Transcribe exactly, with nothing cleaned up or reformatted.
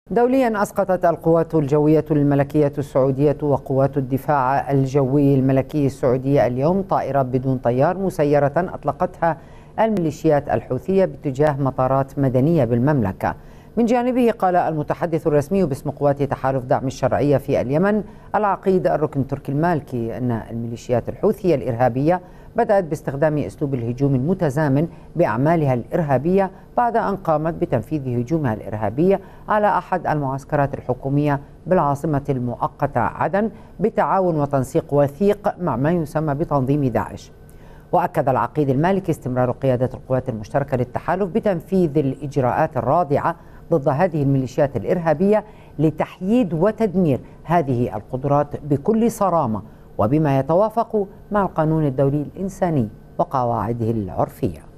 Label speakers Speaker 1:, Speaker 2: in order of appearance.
Speaker 1: دوليا أسقطت القوات الجوية الملكية السعودية وقوات الدفاع الجوي الملكي السعودية اليوم طائرة بدون طيار مسيرة أطلقتها الميليشيات الحوثية باتجاه مطارات مدنية بالمملكة. من جانبه قال المتحدث الرسمي باسم قوات تحالف دعم الشرعية في اليمن العقيد الركن تركي المالكي أن الميليشيات الحوثية الإرهابية بدأت باستخدام أسلوب الهجوم المتزامن بأعمالها الإرهابية بعد أن قامت بتنفيذ هجومها الإرهابي على أحد المعسكرات الحكومية بالعاصمة المؤقتة عدن بتعاون وتنسيق وثيق مع ما يسمى بتنظيم داعش. وأكد العقيد المالكي استمرار قيادة القوات المشتركة للتحالف بتنفيذ الإجراءات الراضعة ضد هذه الميليشيات الإرهابية لتحييد وتدمير هذه القدرات بكل صرامة وبما يتوافق مع القانون الدولي الإنساني وقواعده العرفية.